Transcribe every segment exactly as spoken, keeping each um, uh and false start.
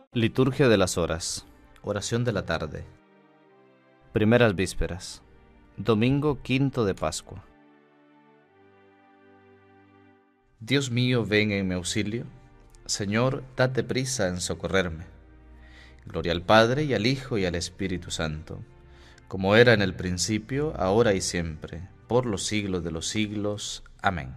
Liturgia de las Horas. Oración de la tarde. Primeras vísperas. Domingo quinto de Pascua. Dios mío, ven en mi auxilio. Señor, date prisa en socorrerme. Gloria al Padre, y al Hijo, y al Espíritu Santo, como era en el principio, ahora y siempre, por los siglos de los siglos. Amén.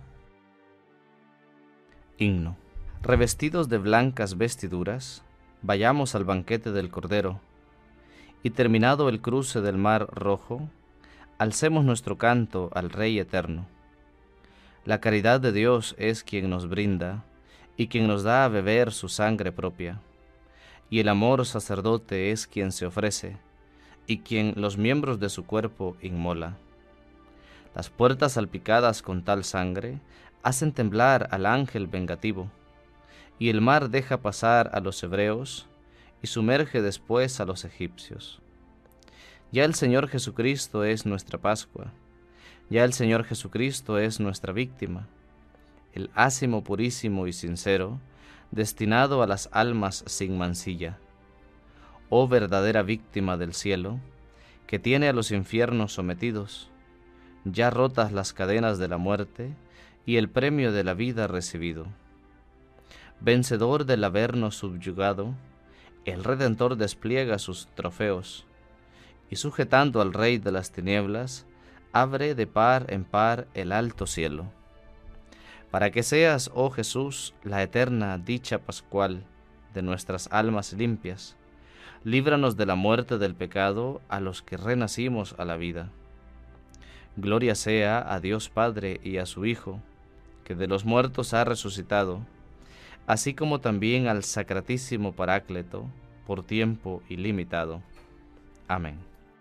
Himno. Revestidos de blancas vestiduras, vayamos al banquete del Cordero, y terminado el cruce del mar rojo, alcemos nuestro canto al Rey eterno. La caridad de Dios es quien nos brinda, y quien nos da a beber su sangre propia, y el amor sacerdote es quien se ofrece, y quien los miembros de su cuerpo inmola. Las puertas salpicadas con tal sangre hacen temblar al ángel vengativo, y el mar deja pasar a los hebreos, y sumerge después a los egipcios. Ya el Señor Jesucristo es nuestra Pascua, ya el Señor Jesucristo es nuestra víctima, el ácimo purísimo y sincero, destinado a las almas sin mancilla. Oh verdadera víctima del cielo, que tiene a los infiernos sometidos, ya rotas las cadenas de la muerte, y el premio de la vida recibido. Vencedor del habernos subyugado, el Redentor despliega sus trofeos, y sujetando al Rey de las tinieblas, abre de par en par el alto cielo. Para que seas, oh Jesús, la eterna dicha pascual de nuestras almas limpias, líbranos de la muerte del pecado a los que renacimos a la vida. Gloria sea a Dios Padre y a su Hijo, que de los muertos ha resucitado, así como también al Sacratísimo Paráclito, por tiempo ilimitado. Amén.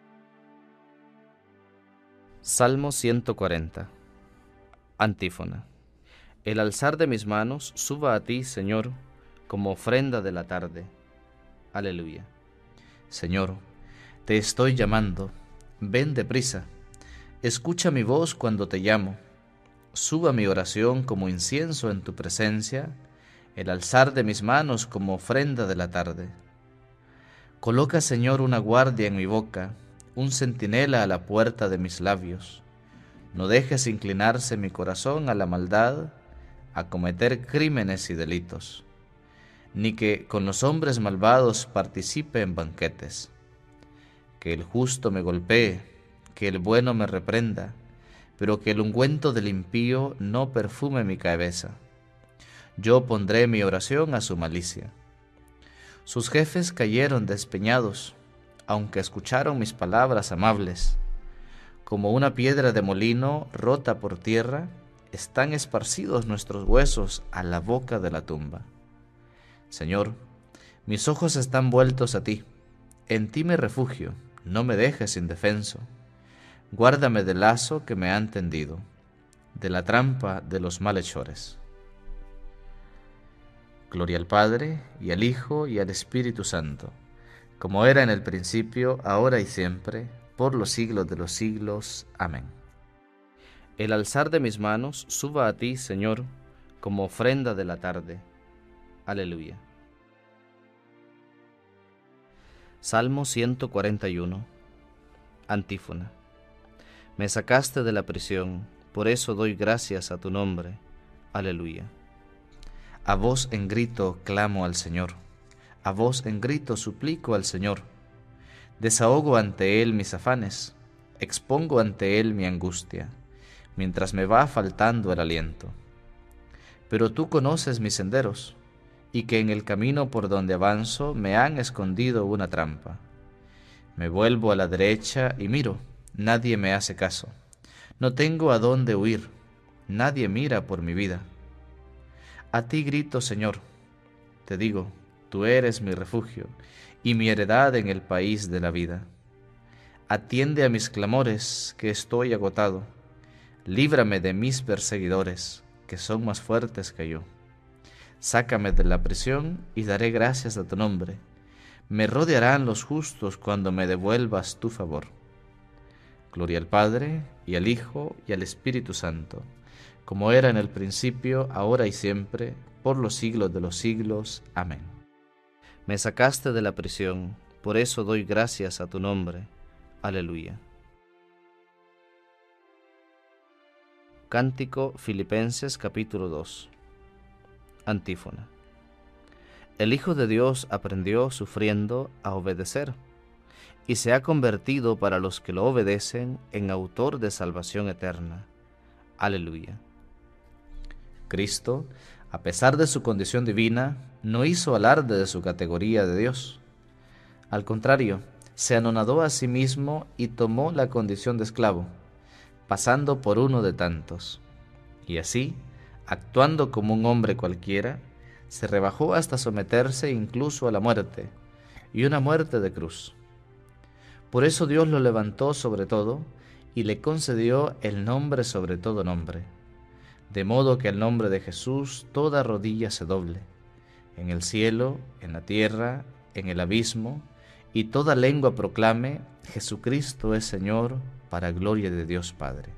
Salmo ciento cuarenta. Antífona. El alzar de mis manos suba a ti, Señor, como ofrenda de la tarde. Aleluya. Señor, te estoy llamando, ven deprisa, escucha mi voz cuando te llamo. Suba mi oración como incienso en tu presencia, el alzar de mis manos como ofrenda de la tarde. Coloca, Señor, una guardia en mi boca, un centinela a la puerta de mis labios. No dejes inclinarse mi corazón a la maldad, a cometer crímenes y delitos, ni que con los hombres malvados participe en banquetes. Que el justo me golpee, que el bueno me reprenda, pero que el ungüento del impío no perfume mi cabeza. Yo pondré mi oración a su malicia. Sus jefes cayeron despeñados, aunque escucharon mis palabras amables. Como una piedra de molino rota por tierra, están esparcidos nuestros huesos a la boca de la tumba. Señor, mis ojos están vueltos a ti, en ti me refugio, no me dejes indefenso. Guárdame del lazo que me han tendido, de la trampa de los malhechores. Gloria al Padre, y al Hijo, y al Espíritu Santo, como era en el principio, ahora y siempre, por los siglos de los siglos. Amén. El alzar de mis manos suba a ti, Señor, como ofrenda de la tarde. Aleluya. Salmo ciento cuarenta y uno. Antífona. Me sacaste de la prisión, por eso doy gracias a tu nombre. Aleluya. A voz en grito clamo al Señor, a voz en grito suplico al Señor. Desahogo ante Él mis afanes, expongo ante Él mi angustia, mientras me va faltando el aliento. Pero tú conoces mis senderos, y que en el camino por donde avanzo me han escondido una trampa. Me vuelvo a la derecha y miro, nadie me hace caso. No tengo a dónde huir, nadie mira por mi vida. A ti grito, Señor, te digo, tú eres mi refugio y mi heredad en el país de la vida. Atiende a mis clamores, que estoy agotado. Líbrame de mis perseguidores, que son más fuertes que yo. Sácame de la prisión y daré gracias a tu nombre. Me rodearán los justos cuando me devuelvas tu favor. Gloria al Padre, y al Hijo, y al Espíritu Santo, como era en el principio, ahora y siempre, por los siglos de los siglos. Amén. Me sacaste de la prisión, por eso doy gracias a tu nombre. Aleluya. Cántico Filipenses capítulo dos. Antífona. El Hijo de Dios aprendió sufriendo a obedecer, y se ha convertido para los que lo obedecen en autor de salvación eterna. Aleluya. Cristo, a pesar de su condición divina, no hizo alarde de su categoría de Dios. Al contrario, se anonadó a sí mismo y tomó la condición de esclavo, pasando por uno de tantos. Y así, actuando como un hombre cualquiera, se rebajó hasta someterse incluso a la muerte, y una muerte de cruz. Por eso Dios lo levantó sobre todo, y le concedió el nombre sobre todo nombre, de modo que al nombre de Jesús toda rodilla se doble, en el cielo, en la tierra, en el abismo, y toda lengua proclame: Jesucristo es Señor, para gloria de Dios Padre.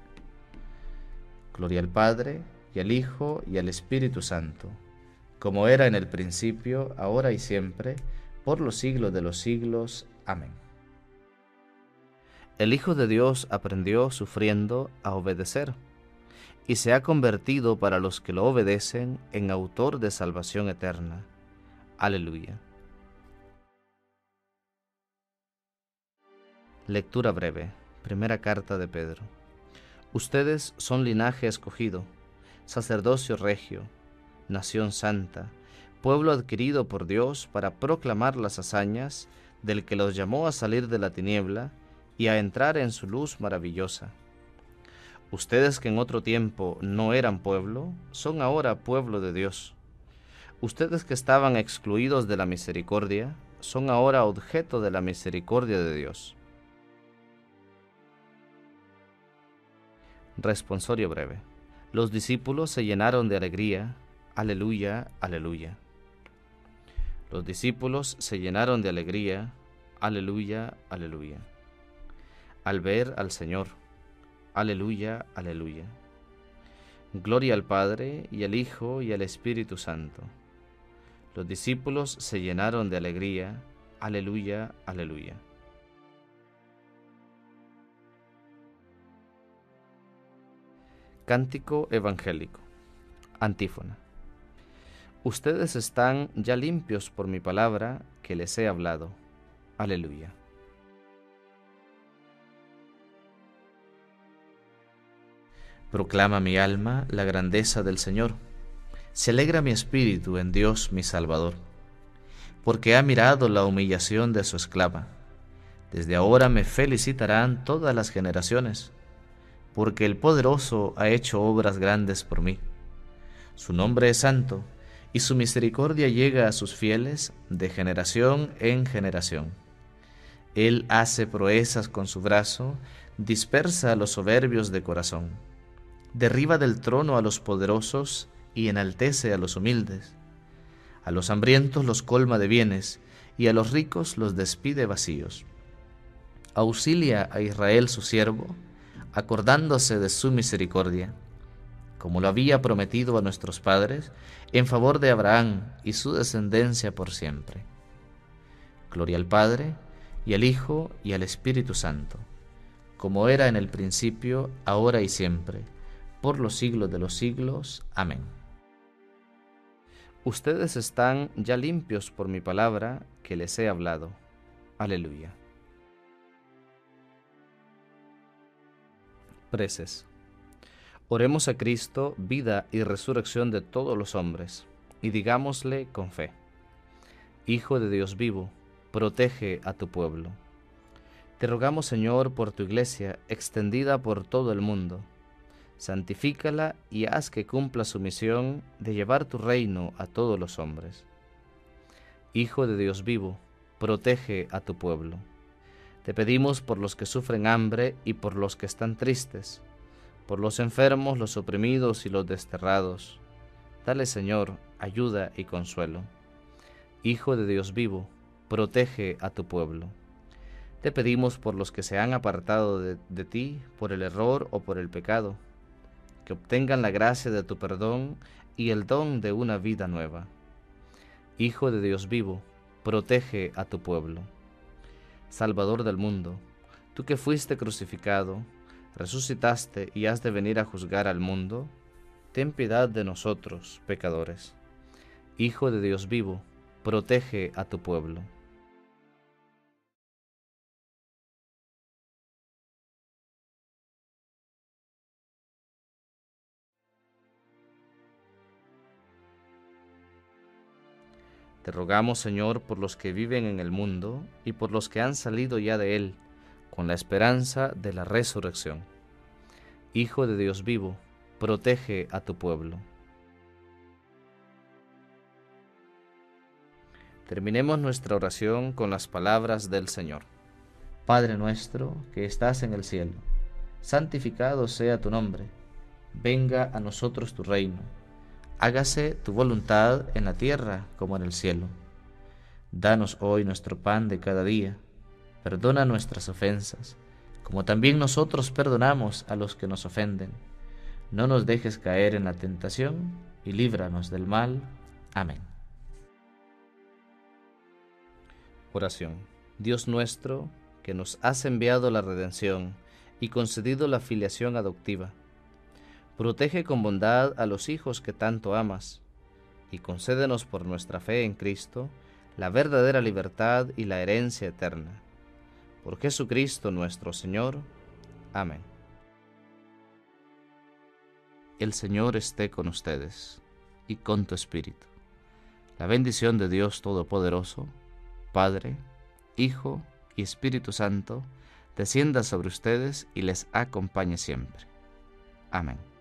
Gloria al Padre, y al Hijo, y al Espíritu Santo, como era en el principio, ahora y siempre, por los siglos de los siglos. Amén. El Hijo de Dios aprendió sufriendo a obedecer, y se ha convertido para los que lo obedecen en autor de salvación eterna. Aleluya. Lectura breve. Primera carta de Pedro. Ustedes son linaje escogido, sacerdocio regio, nación santa, pueblo adquirido por Dios para proclamar las hazañas del que los llamó a salir de la tiniebla y a entrar en su luz maravillosa. Ustedes que en otro tiempo no eran pueblo, son ahora pueblo de Dios. Ustedes que estaban excluidos de la misericordia, son ahora objeto de la misericordia de Dios. Responsorio breve. Los discípulos se llenaron de alegría. Aleluya, aleluya. Los discípulos se llenaron de alegría. Aleluya, aleluya. Al ver al Señor. Aleluya, aleluya. Gloria al Padre, y al Hijo, y al Espíritu Santo. Los discípulos se llenaron de alegría. Aleluya, aleluya. Cántico evangélico. Antífona. Ustedes están ya limpios por mi palabra que les he hablado. Aleluya. Proclama mi alma la grandeza del Señor. Se alegra mi espíritu en Dios mi Salvador, porque ha mirado la humillación de su esclava. Desde ahora me felicitarán todas las generaciones, porque el Poderoso ha hecho obras grandes por mí. Su nombre es santo, y su misericordia llega a sus fieles de generación en generación. Él hace proezas con su brazo, dispersa a los soberbios de corazón. Derriba del trono a los poderosos y enaltece a los humildes. A los hambrientos los colma de bienes, y a los ricos los despide vacíos. Auxilia a Israel su siervo, acordándose de su misericordia, como lo había prometido a nuestros padres, en favor de Abraham y su descendencia por siempre. Gloria al Padre, y al Hijo, y al Espíritu Santo, como era en el principio, ahora y siempre, por los siglos de los siglos. Amén. Ustedes están ya limpios por mi palabra que les he hablado. Aleluya. Preces. Oremos a Cristo, vida y resurrección de todos los hombres, y digámosle con fe: Hijo de Dios vivo, protege a tu pueblo. Te rogamos, Señor, por tu iglesia extendida por todo el mundo. Santifícala y haz que cumpla su misión de llevar tu reino a todos los hombres. Hijo de Dios vivo, protege a tu pueblo. Te pedimos por los que sufren hambre y por los que están tristes, por los enfermos, los oprimidos y los desterrados. Dale, Señor, ayuda y consuelo. Hijo de Dios vivo, protege a tu pueblo. Te pedimos por los que se han apartado de, de ti por el error o por el pecado, que obtengan la gracia de tu perdón y el don de una vida nueva. Hijo de Dios vivo, protege a tu pueblo. Salvador del mundo, tú que fuiste crucificado, resucitaste y has de venir a juzgar al mundo, ten piedad de nosotros, pecadores. Hijo de Dios vivo, protege a tu pueblo. Te rogamos, Señor, por los que viven en el mundo y por los que han salido ya de él, con la esperanza de la resurrección. Hijo de Dios vivo, protege a tu pueblo. Terminemos nuestra oración con las palabras del Señor. Padre nuestro que estás en el cielo, santificado sea tu nombre. Venga a nosotros tu reino. Hágase tu voluntad en la tierra como en el cielo. Danos hoy nuestro pan de cada día. Perdona nuestras ofensas, como también nosotros perdonamos a los que nos ofenden. No nos dejes caer en la tentación y líbranos del mal. Amén. Oración. Dios nuestro, que nos has enviado la redención y concedido la filiación adoptiva, protege con bondad a los hijos que tanto amas, y concédenos por nuestra fe en Cristo la verdadera libertad y la herencia eterna. Por Jesucristo nuestro Señor. Amén. El Señor esté con ustedes, y con tu espíritu. La bendición de Dios Todopoderoso, Padre, Hijo y Espíritu Santo, descienda sobre ustedes y les acompañe siempre. Amén.